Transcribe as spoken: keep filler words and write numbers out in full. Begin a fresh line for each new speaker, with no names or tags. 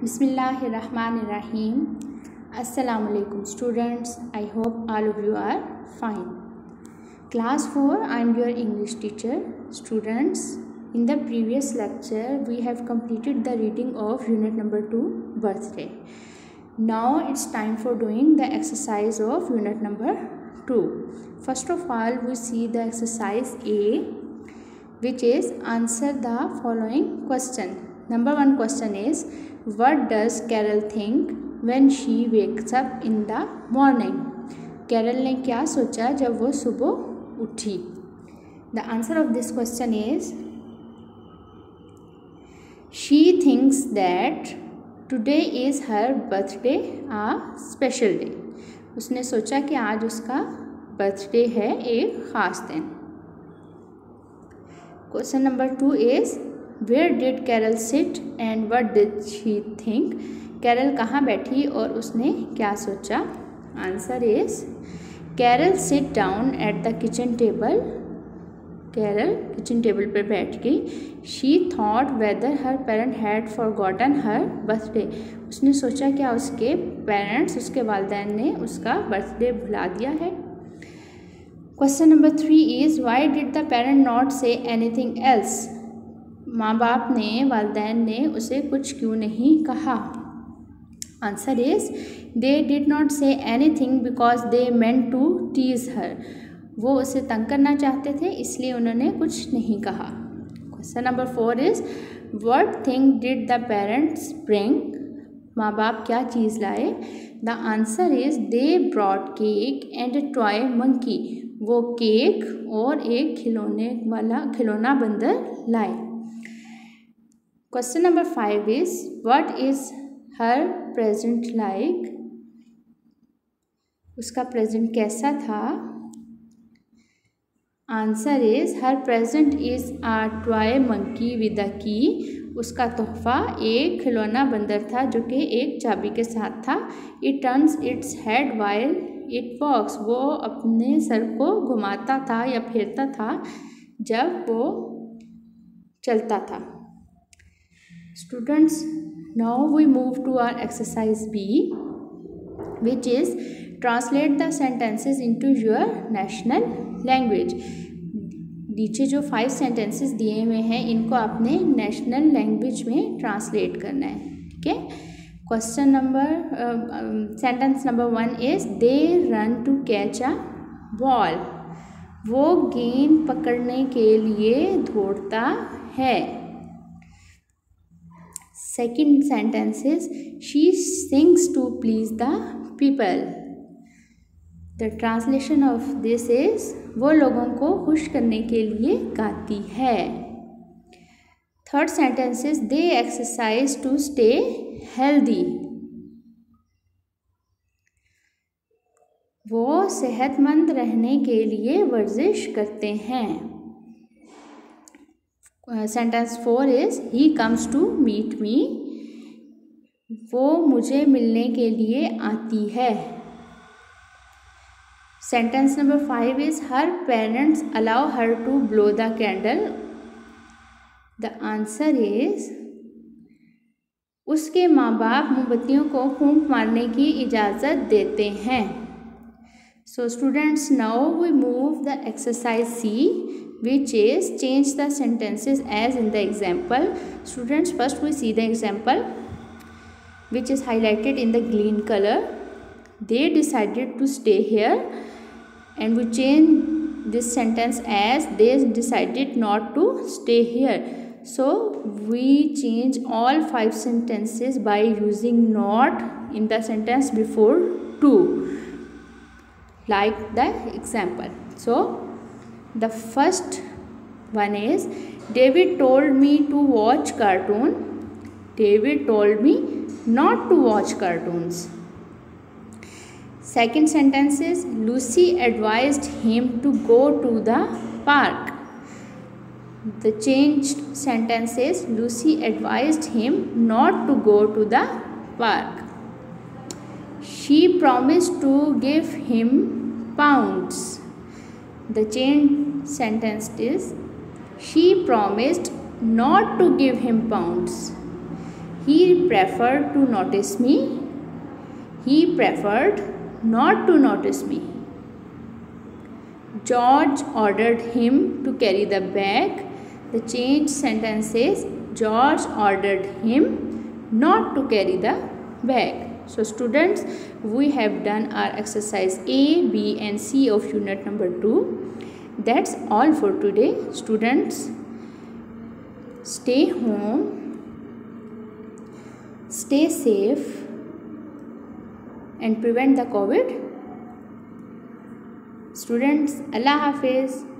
Bismillahirrahmanirrahim. Assalamu alaikum students. I hope all of you are fine. Class four, I am your English teacher. Students, in the previous lecture we have completed the reading of unit number two, birthday. Now it's time for doing the exercise of unit number two. First of all, we see the exercise A, which is answer the following question. Number one question is, what does Carol think when she wakes up in the morning? Carol ने क्या सोचा जब वो सुबह उठी? The answer of this question is, she thinks that today is her birthday, a special day. उसने सोचा कि आज उसका बर्थडे है, एक ख़ास दिन. Question number two is, where did Carol sit and what did she think? Carol कहाँ बैठी और उसने क्या सोचा? Answer is, Carol sit down at the kitchen table. Carol kitchen table पर बैठ गई. She thought whether her parent had forgotten her birthday. उसने सोचा क्या उसके पेरेंट्स, उसके वालिदैन ने उसका बर्थडे भुला दिया है. Question number three is, why did the parent not say anything else? माँ बाप ने, वालिदैन ने उसे कुछ क्यों नहीं कहा? Answer is, they did not say anything because they meant to tease her. वो उसे तंग करना चाहते थे, इसलिए उन्होंने कुछ नहीं कहा. Question number four is, what thing did the parents bring? माँ बाप क्या चीज़ लाए? The answer is, they brought cake and a toy monkey. वो केक और एक खिलौने वाला खिलौना बंदर लाए. Question number five is, what is her present like? उसका प्रेजेंट कैसा था? Answer is, her present is a toy monkey with a key. उसका तोहफा एक खिलौना बंदर था जो कि एक चाबी के साथ था. It turns its head while it walks. वो अपने सर को घुमाता था या फेरता था जब वो चलता था. Students, now we move to our exercise B, which is translate the sentences into your national language. नीचे जो फाइव सेंटेंसेस दिए हुए हैं इनको आपने नेशनल लैंग्वेज में ट्रांसलेट करना है. ठीक है. Question number sentence number one is, they run to catch a ball. वो गेंद पकड़ने के लिए दौड़ता है. Second sentence is, she sings to please the people. The translation of this is, वो लोगों को खुश करने के लिए गाती है. Third sentence is, they exercise to stay healthy. वो सेहतमंद रहने के लिए वर्जिश करते हैं. Sentence four is, he comes to meet me. वो मुझे मिलने के लिए आती है. Sentence number five is, her parents allow her to blow the candle. The answer is, उसके माँ बाप मोमबत्तियों को फूंक मारने की इजाज़त देते हैं. So students, now we move the exercise C, which is change the sentences as in the example. Students, first we see the example which is highlighted in the green color. They decided to stay here, and we change this sentence as they decided not to stay here. So we change all five sentences by using not in the sentence before to, like the example. So the first one is, David told me to watch cartoon. David told me not to watch cartoons. Second sentence is, Lucy advised him to go to the park. The changed sentence is, Lucy advised him not to go to the park. She promised to give him pounds. The changed sentence is, she promised not to give him pounds. He preferred to notice me. He preferred not to notice me. George ordered him to carry the bag. The changed sentence is George ordered him not to carry the bag. So students, we have done our exercise A, B and C of unit number two. That's all for today. Students, stay home, stay safe and prevent the COVID. Students, Allah Hafiz.